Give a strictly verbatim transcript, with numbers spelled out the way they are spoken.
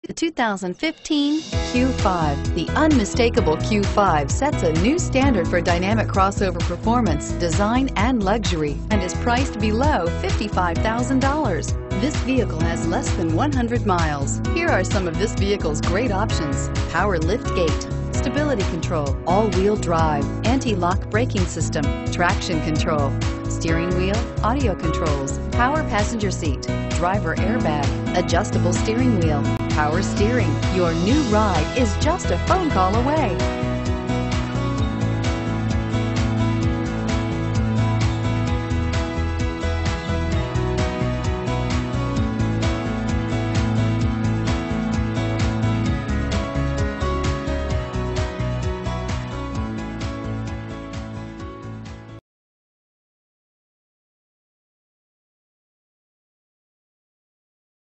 The two thousand fifteen Q five. The unmistakable Q five sets a new standard for dynamic crossover performance, design, and luxury, and is priced below fifty-five thousand dollars. This vehicle has less than one hundred miles. Here are some of this vehicle's great options: power lift gate, stability control, all-wheel drive, anti-lock braking system, traction control, steering wheel audio controls, power passenger seat, driver airbag, adjustable steering wheel, power steering. Your new ride is just a phone call away.